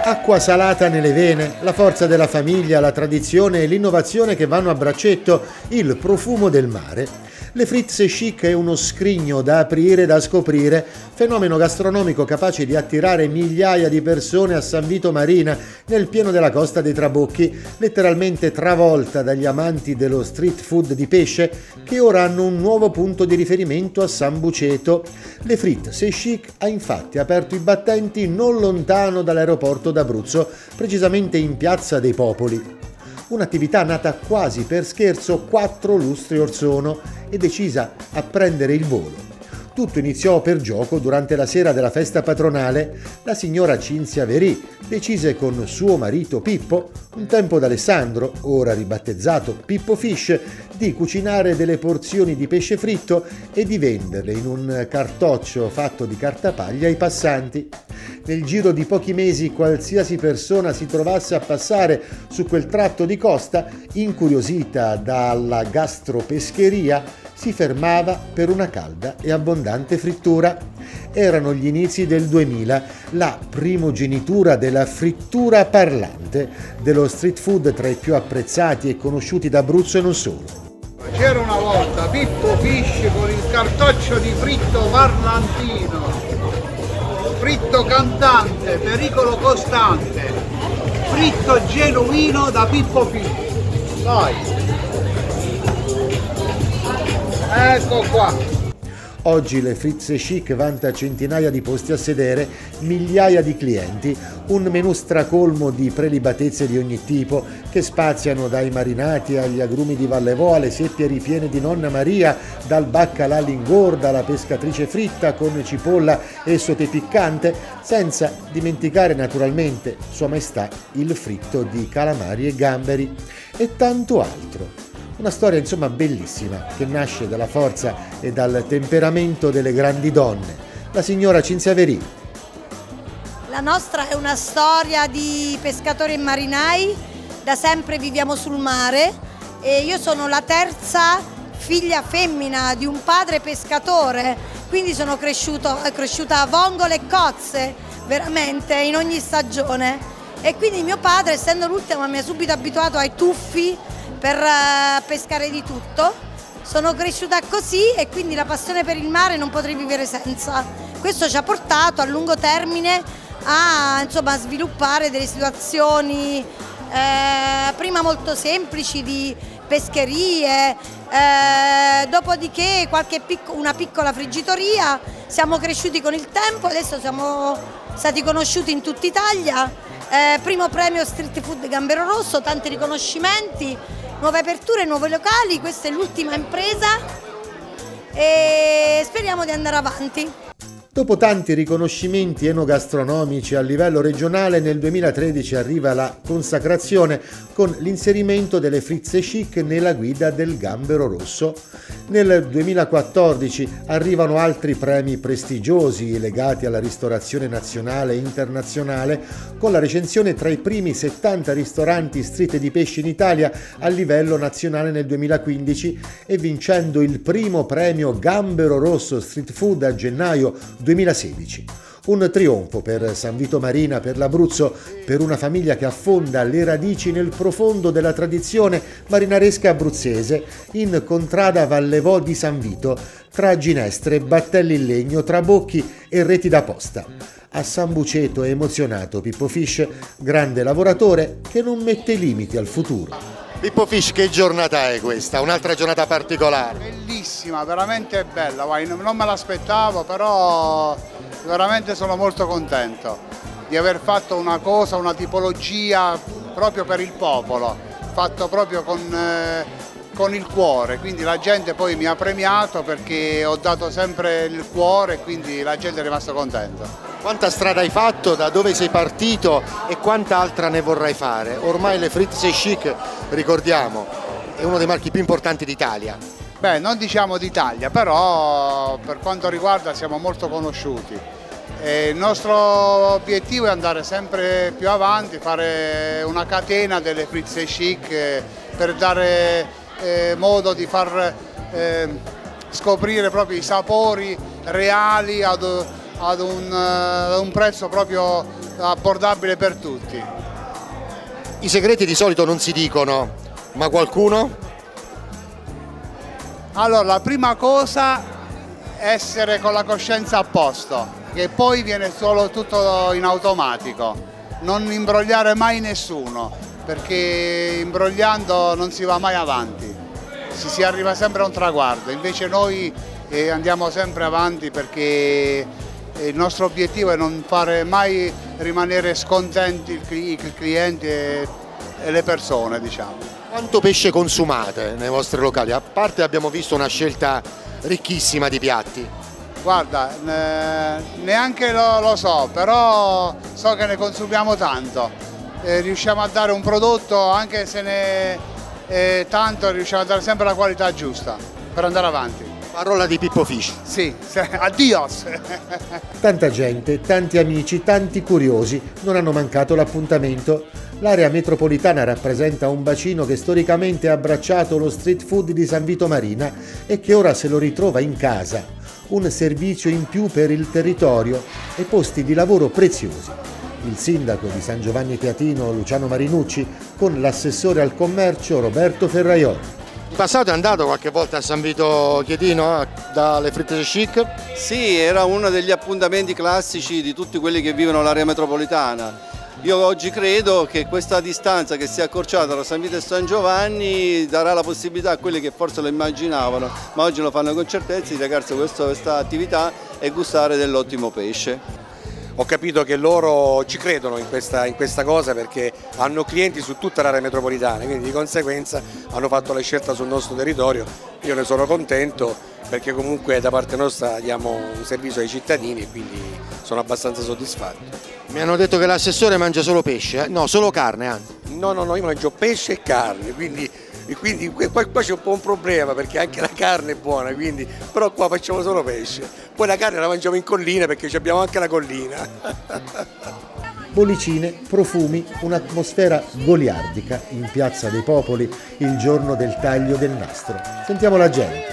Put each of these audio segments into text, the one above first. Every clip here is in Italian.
Acqua salata nelle vene, la forza della famiglia, la tradizione e l'innovazione che vanno a braccetto, il profumo del mare. Le frites chic è uno scrigno da aprire e da scoprire, fenomeno gastronomico capace di attirare migliaia di persone a San Vito Marina, nel pieno della Costa dei Trabocchi, letteralmente travolta dagli amanti dello street food di pesce, che ora hanno un nuovo punto di riferimento a San Buceto. Le frites chic ha infatti aperto i battenti non lontano dall'aeroporto d'Abruzzo, precisamente in Piazza dei Popoli. Un'attività nata quasi per scherzo 4 lustri or sono e decisa a prendere il volo. Tutto iniziò per gioco durante la sera della festa patronale. La signora Cinzia Verì decise con suo marito Pippo, un tempo d'Alessandro, ora ribattezzato Pippo Fish, di cucinare delle porzioni di pesce fritto e di venderle in un cartoccio fatto di cartapaglia ai passanti. Nel giro di pochi mesi qualsiasi persona si trovasse a passare su quel tratto di costa, incuriosita dalla gastropescheria, si fermava per una calda e abbondante frittura. Erano gli inizi del 2000, la primogenitura della frittura parlante, dello street food tra i più apprezzati e conosciuti d'Abruzzo e non solo. C'era una volta Pippo Fish con il cartoccio di fritto parlantino, fritto cantante, pericolo costante, fritto genuino da Pippo Fish. Vai! Ecco qua! Oggi le frites chic vanta centinaia di posti a sedere, migliaia di clienti, un menù stracolmo di prelibatezze di ogni tipo che spaziano dai marinati agli agrumi di Vallevo alle seppie ripiene di Nonna Maria, dal baccalà all'ingorda alla pescatrice fritta con cipolla e sote piccante, senza dimenticare naturalmente Sua Maestà il fritto di calamari e gamberi e tanto altro. Una storia insomma bellissima che nasce dalla forza e dal temperamento delle grandi donne. La signora Cinzia Verì. La nostra è una storia di pescatori e marinai, da sempre viviamo sul mare e io sono la terza figlia femmina di un padre pescatore, quindi sono cresciuta a vongole e cozze, veramente in ogni stagione. E quindi mio padre, essendo l'ultimo, mi ha subito abituato ai tuffi per pescare di tutto. Sono cresciuta così e quindi la passione per il mare non potrei vivere senza. Questo ci ha portato a lungo termine a sviluppare delle situazioni prima molto semplici di pescherie, dopodiché una piccola friggitoria. Siamo cresciuti con il tempo, adesso siamo stati conosciuti in tutta Italia, primo premio Street Food Gambero Rosso, tanti riconoscimenti, nuove aperture, nuovi locali. Questa è l'ultima impresa e speriamo di andare avanti. Dopo tanti riconoscimenti enogastronomici a livello regionale, nel 2013 arriva la consacrazione con l'inserimento delle frites chic nella guida del Gambero Rosso. Nel 2014 arrivano altri premi prestigiosi legati alla ristorazione nazionale e internazionale, con la recensione tra i primi 70 ristoranti street di pesce in Italia a livello nazionale nel 2015 e vincendo il primo premio Gambero Rosso Street Food a gennaio 2016. Un trionfo per San Vito Marina, per l'Abruzzo, per una famiglia che affonda le radici nel profondo della tradizione marinaresca abruzzese, in contrada Vallevo di San Vito, tra ginestre, battelli in legno, trabocchi e reti da posta. A San Buceto è emozionato Pippo Fish, grande lavoratore che non mette limiti al futuro. Pippo Fish, che giornata è questa? Un'altra giornata particolare? Bellissima, veramente bella, non me l'aspettavo, però veramente sono molto contento di aver fatto una cosa, una tipologia proprio per il popolo, fatto proprio con il cuore, quindi la gente poi mi ha premiato perché ho dato sempre il cuore e quindi la gente è rimasta contenta. Quanta strada hai fatto, da dove sei partito e quanta altra ne vorrai fare? Ormai le frites chic, ricordiamo, è uno dei marchi più importanti d'Italia. Beh, non diciamo d'Italia, però per quanto riguarda siamo molto conosciuti. Il nostro obiettivo è andare sempre più avanti, fare una catena delle frites chic per dare modo di far scoprire proprio i sapori reali ad un prezzo proprio abbordabile per tutti. I segreti di solito non si dicono, ma qualcuno? Allora, la prima cosa è essere con la coscienza a posto, che poi viene solo tutto in automatico. Non imbrogliare mai nessuno, perché imbrogliando non si va mai avanti, si arriva sempre a un traguardo. Invece noi andiamo sempre avanti perché il nostro obiettivo è non fare mai rimanere scontenti i clienti e le persone, diciamo. Quanto pesce consumate nei vostri locali? A parte abbiamo visto una scelta ricchissima di piatti. Guarda, neanche lo so, però so che ne consumiamo tanto. Riusciamo a dare un prodotto, anche se ne è tanto, riusciamo a dare sempre la qualità giusta per andare avanti. Parola di Pippo Fish. Sì, addios! Tanta gente, tanti amici, tanti curiosi non hanno mancato l'appuntamento. L'area metropolitana rappresenta un bacino che storicamente ha abbracciato lo street food di San Vito Marina e che ora se lo ritrova in casa. Un servizio in più per il territorio e posti di lavoro preziosi. Il sindaco di San Giovanni Teatino, Luciano Marinucci, con l'assessore al commercio Roberto Ferraioli. In passato è andato qualche volta a San Vito Chietino dalle Fritte Chic? Sì, era uno degli appuntamenti classici di tutti quelli che vivono l'area metropolitana. Io oggi credo che questa distanza che si è accorciata tra San Vito e San Giovanni darà la possibilità a quelli che forse lo immaginavano, ma oggi lo fanno con certezza, di recarsi questa attività e gustare dell'ottimo pesce. Ho capito che loro ci credono in questa cosa perché hanno clienti su tutta l'area metropolitana, quindi di conseguenza hanno fatto la scelta sul nostro territorio. Io ne sono contento perché comunque da parte nostra diamo un servizio ai cittadini e quindi sono abbastanza soddisfatto. Mi hanno detto che l'assessore mangia solo pesce, no, solo carne anzi. No, io mangio pesce e carne, quindi qua c'è un po' un problema perché anche la carne è buona, però qua facciamo solo pesce. Poi la carne la mangiamo in collina perché abbiamo anche la collina. Bollicine, profumi, un'atmosfera goliardica in Piazza dei Popoli il giorno del taglio del nastro. Sentiamo la gente.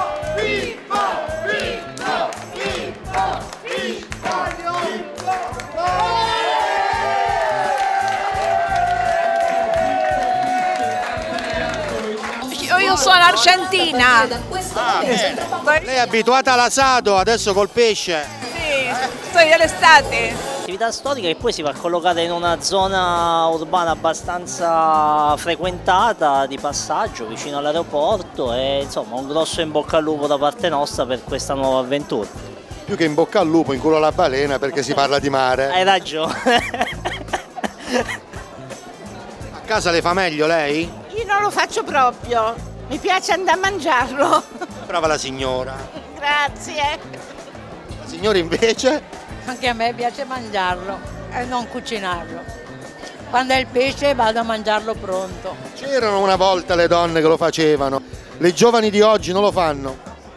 Io sono argentina. Lei è abituata all'asato, adesso col pesce? Sì, sono dell'estate. Attività storica che poi si va collocata in una zona urbana abbastanza frequentata di passaggio vicino all'aeroporto e insomma un grosso in bocca al lupo da parte nostra per questa nuova avventura. Più che in bocca al lupo, in culo alla balena perché si parla di mare. Hai ragione. A casa le fa meglio lei? Io non lo faccio proprio, mi piace andare a mangiarlo. Brava la signora. Grazie. La signora invece? Anche a me piace mangiarlo e non cucinarlo. Quando è il pesce vado a mangiarlo pronto. C'erano una volta le donne che lo facevano, le giovani di oggi non lo fanno.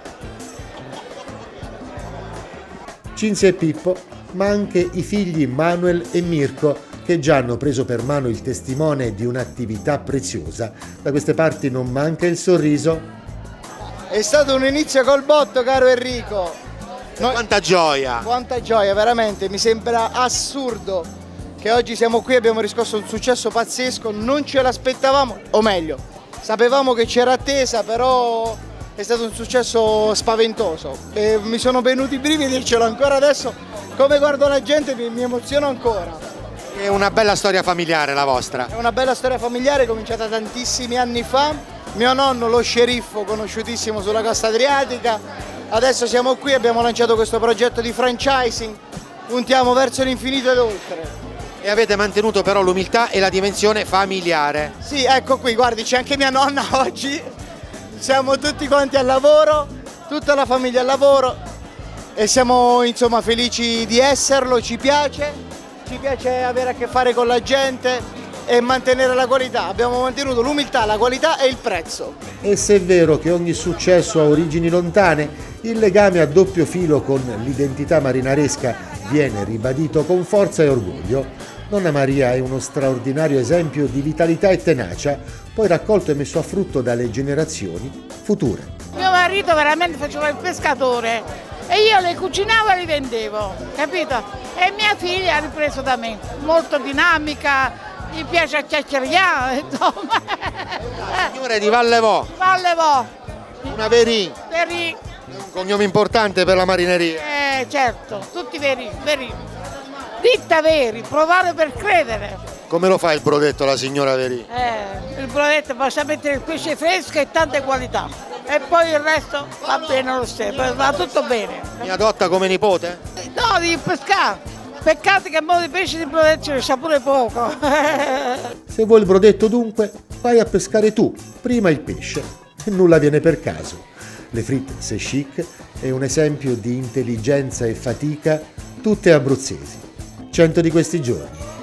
Cinzia e Pippo, ma anche i figli Manuel e Mirko, che già hanno preso per mano il testimone di un'attività preziosa. Da queste parti non manca il sorriso. È stato un inizio col botto, caro Enrico. Quanta gioia! Quanta gioia, veramente, mi sembra assurdo che oggi siamo qui e abbiamo riscosso un successo pazzesco, non ce l'aspettavamo, o meglio, sapevamo che c'era attesa, però è stato un successo spaventoso. E mi sono venuti i brividi e ce l'ho ancora adesso, come guardo la gente mi emoziono ancora. È una bella storia familiare la vostra. È una bella storia familiare cominciata tantissimi anni fa. Mio nonno, lo sceriffo, conosciutissimo sulla costa adriatica. Adesso siamo qui, abbiamo lanciato questo progetto di franchising. Puntiamo verso l'infinito ed oltre. E avete mantenuto però l'umiltà e la dimensione familiare. Sì, ecco qui, guardi, c'è anche mia nonna oggi. Siamo tutti quanti al lavoro, tutta la famiglia al lavoro. E siamo insomma felici di esserlo, ci piace avere a che fare con la gente e mantenere la qualità. Abbiamo mantenuto l'umiltà, la qualità e il prezzo. E se è vero che ogni successo ha origini lontane, il legame a doppio filo con l'identità marinaresca viene ribadito con forza e orgoglio. Nonna Maria è uno straordinario esempio di vitalità e tenacia, poi raccolto e messo a frutto dalle generazioni future. Mio marito veramente faceva il pescatore e io le cucinavo e le vendevo, capito? E mia figlia ha ripreso da me, molto dinamica, gli piace chiacchierare, insomma. Signore di Vallevò. Vallevò. Una Verì. Verì. Un cognome importante per la marineria. Certo, tutti veri, veri. Ditta veri, provare per credere. Come lo fa il brodetto la signora Verì? Il brodetto basta mettere il pesce fresco e tante qualità. E poi il resto va bene lo stesso, va tutto bene. Mi adotta come nipote? No, devi pescare. Peccato che a modo di pesce di brodetto ce ne sa pure poco. Se vuoi il brodetto dunque, vai a pescare tu, prima il pesce. E nulla viene per caso. Le fritte C'est Chic è un esempio di intelligenza e fatica, tutte abruzzesi. 100 di questi giorni.